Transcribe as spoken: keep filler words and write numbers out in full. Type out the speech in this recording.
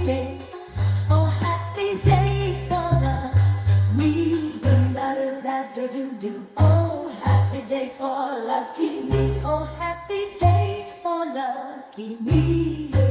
day. Oh, happy day for the me. Da da da da do do. Oh, happy day for lucky me. Oh, happy day for lucky me.